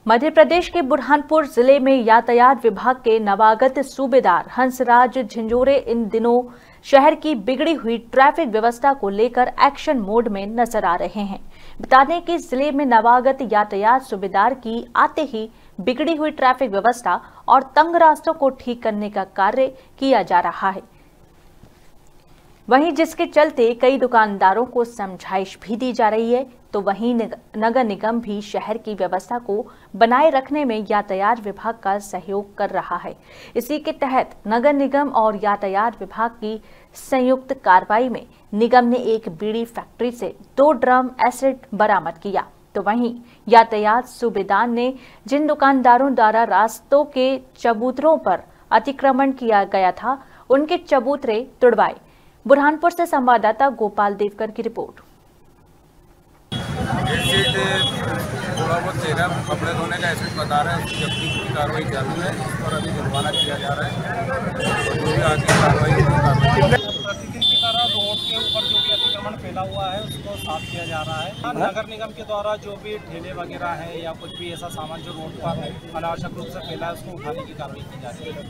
मध्य प्रदेश के बुरहानपुर जिले में यातायात विभाग के नवागत सूबेदार हंसराज झिंझोरे इन दिनों शहर की बिगड़ी हुई ट्रैफिक व्यवस्था को लेकर एक्शन मोड में नजर आ रहे हैं। बता दें कि जिले में नवागत यातायात सूबेदार की आते ही बिगड़ी हुई ट्रैफिक व्यवस्था और तंग रास्तों को ठीक करने का कार्य किया जा रहा है। वहीं जिसके चलते कई दुकानदारों को समझाइश भी दी जा रही है, तो वहीं नगर निगम भी शहर की व्यवस्था को बनाए रखने में यातायात विभाग का सहयोग कर रहा है। इसी के तहत नगर निगम और यातायात विभाग की संयुक्त कार्रवाई में निगम ने एक बीड़ी फैक्ट्री से 2 ड्रम एसिड बरामद किया। तो वहीं यातायात सूबेदार ने जिन दुकानदारों द्वारा रास्तों के चबूतरों पर अतिक्रमण किया गया था, उनके चबूतरे तुड़वाए। बुरहानपुर से संवाददाता गोपाल देवकर की रिपोर्ट। एसिड थोड़ा बहुत चेहरा कपड़े धोने का एसिड बता रहे हैं, उसकी जब्ती की कार्रवाई चालू है। इस पर अभी जुर्माना किया जा रहा है और जो भी आगे कार्रवाई प्रतिदिन की तरह रोड के ऊपर जो भी अतिक्रमण फैला हुआ है उसको साफ किया जा रहा है। नगर निगम के द्वारा जो भी ठेले वगैरह है या कुछ भी ऐसा सामान जो रोड पर अनावश्यक रूप से फैला है उसको उठाने की कार्रवाई की जा रही है।